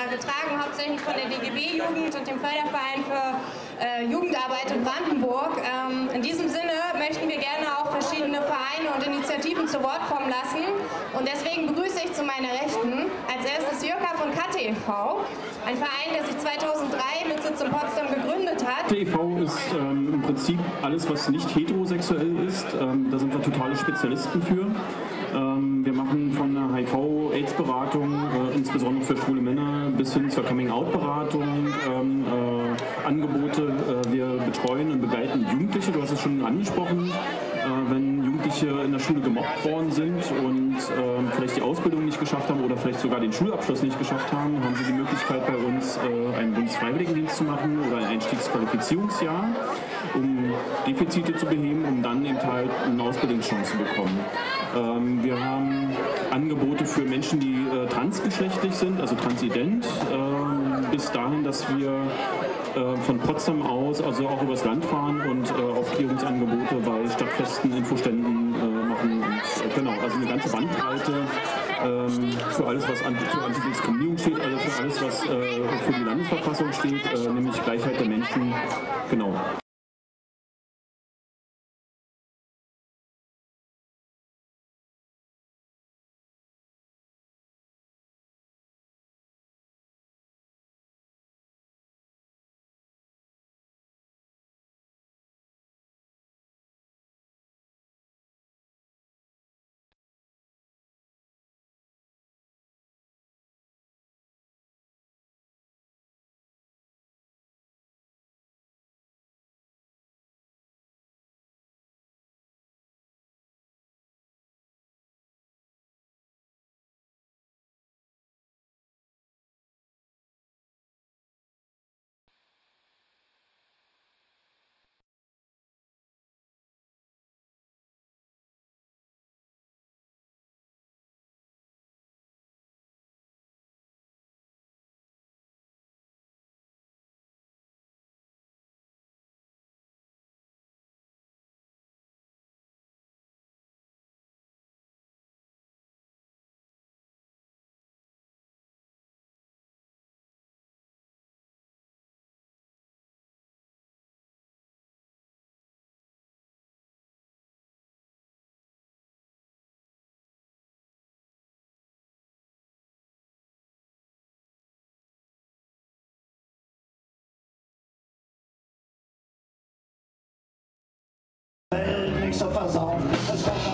getragen hauptsächlich von der DGB-Jugend und dem Förderverein für Jugendarbeit in Brandenburg. In diesem Sinne möchten wir gerne auch verschiedene Vereine und Initiativen zu Wort kommen lassen. Und deswegen begrüße ich zu meiner Rechten als erstes Jürka von Katte e.V., ein Verein, der sich 2003 mit Sitz in Potsdam gegründet hat. Katte e.V. ist im Prinzip alles, was nicht heterosexuell ist. Da sind wir totale Spezialisten für. Wir machen von der HIV-AIDS-Beratung, insbesondere für schwule Männer, bis hin zur Coming-out-Beratung Angebote. Wir betreuen und begleiten Jugendliche, du hast es schon angesprochen, wenn Jugendliche in der Schule gemobbt worden sind und vielleicht die Ausbildung nicht geschafft haben oder vielleicht sogar den Schulabschluss nicht geschafft haben, haben sie die Möglichkeit bei uns einen Bundesfreiwilligendienst zu machen oder ein Einstiegsqualifizierungsjahr, um Defizite zu beheben, um dann eben halt eine Ausbildungschance zu bekommen. Wir haben Angebote für Menschen, die transgeschlechtlich sind, also transident, bis dahin, dass wir von Potsdam aus, also auch übers Land fahren und Aufklärungsangebote bei Stadtfesten, Infoständen machen. Und, genau, also eine ganze Bandbreite für alles, was für Antidiskriminierung steht, also für alles, was für die Landesverfassung steht, nämlich Gleichheit der Menschen. Genau. Nicht so versauen, das